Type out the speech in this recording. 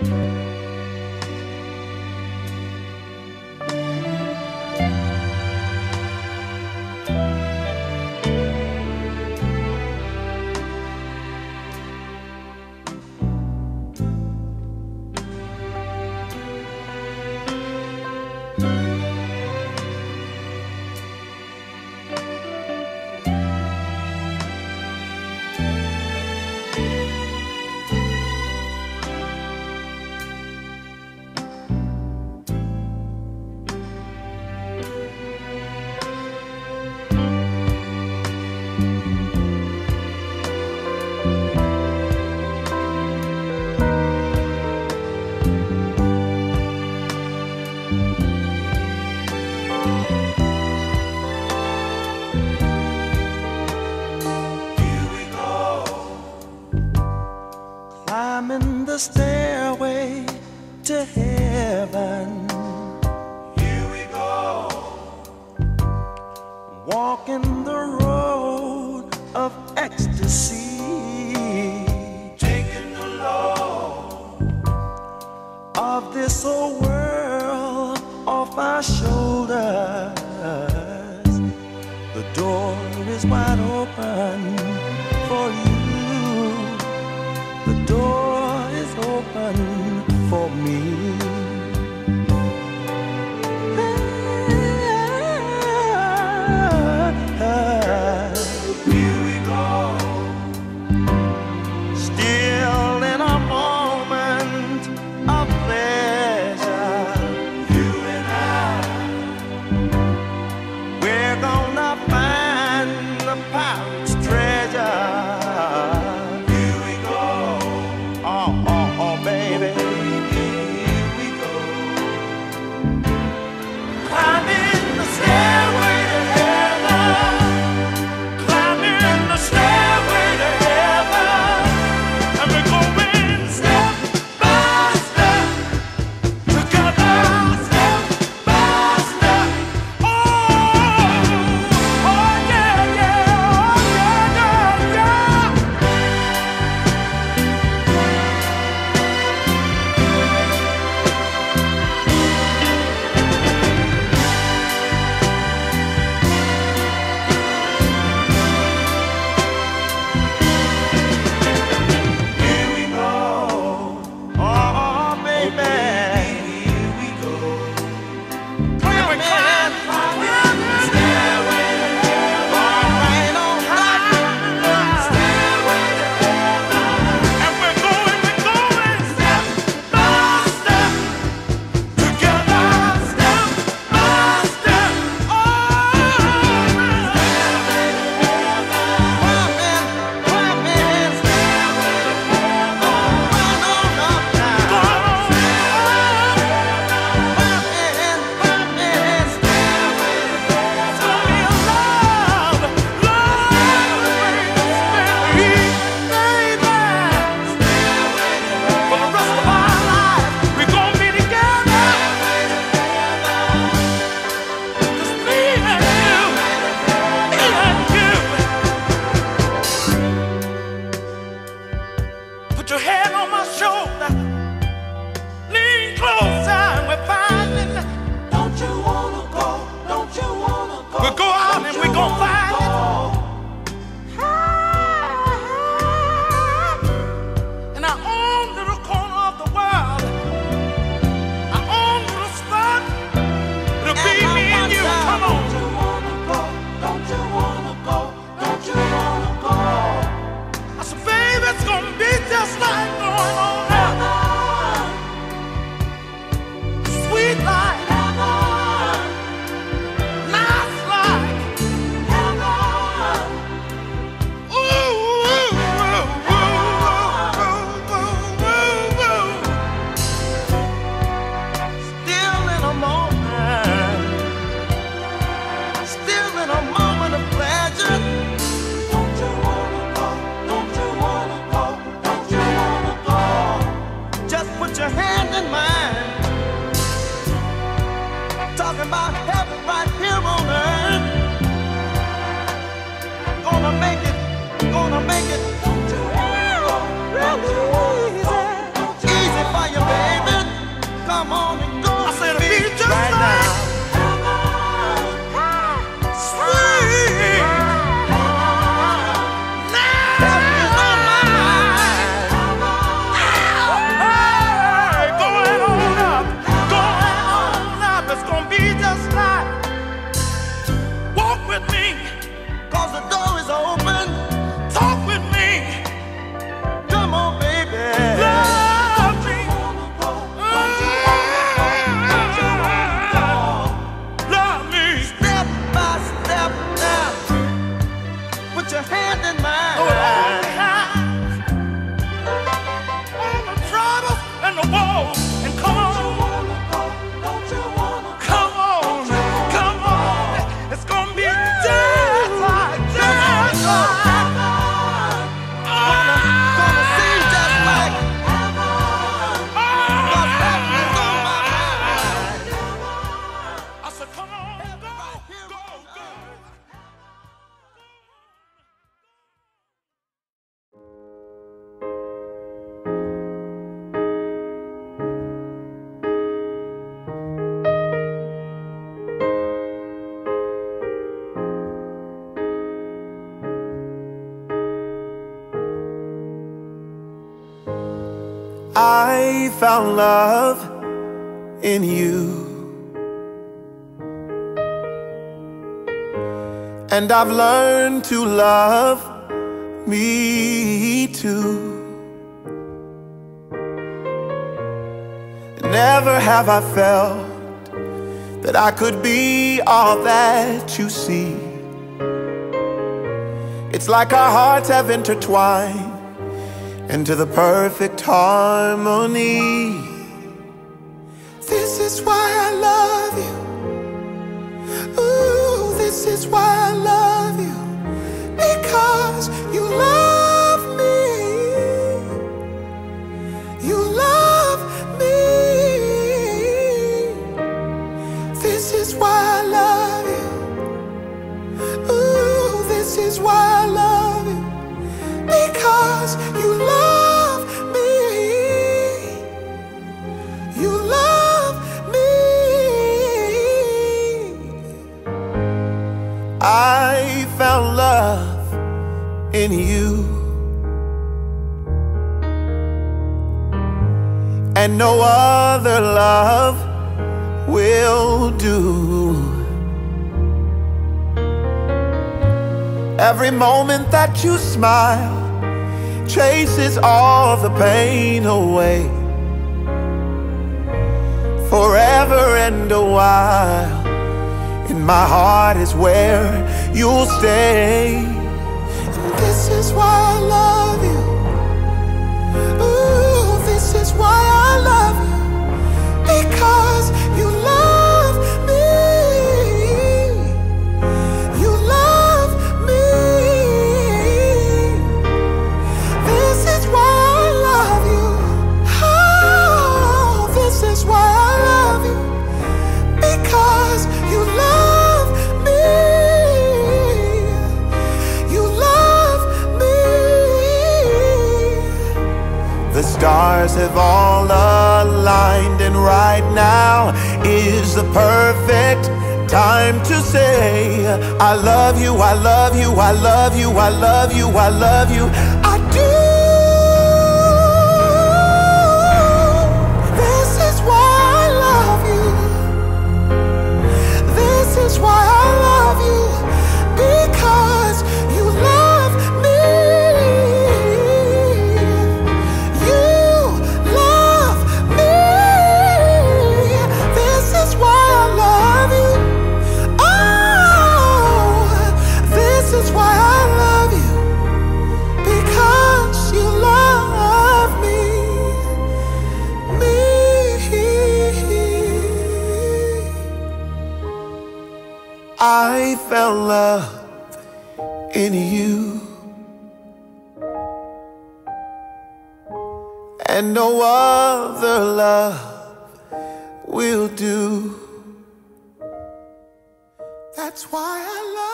Climbing the stairway to heaven. Here we go. Walking the road of ecstasy. Taking the load of this old world off our shoulders. The door is wide open for you. The door is open for me. Here we go. I found love in you, and I've learned to love me too. Never have I felt that I could be all that you see. It's like our hearts have intertwined into the perfect harmony. This is why I love you. Ooh, this is why I love you. Because you love me. You love me. This is why I love you. Ooh, this is why I love you. Because you love me. You love me. I found love in you, and no other love will do. Every moment that you smile chases all the pain away. Forever and a while, in my heart is where you'll stay. And this is why I love you. Ooh, this is why I love you. Because you love me. You love me. This is why I love you. Oh, this is why I love you. Because you love me. You love me. The stars have all aligned, and right now is the perfect time to say I love you, I love you, I love you, I love you, I love you, I do. This is why I love you. This is why I love you. Because you love me. You love me. This is why I love you. Oh, this is why I love you. Because you love me. I found love in you, and no other love will do. That's why I love you.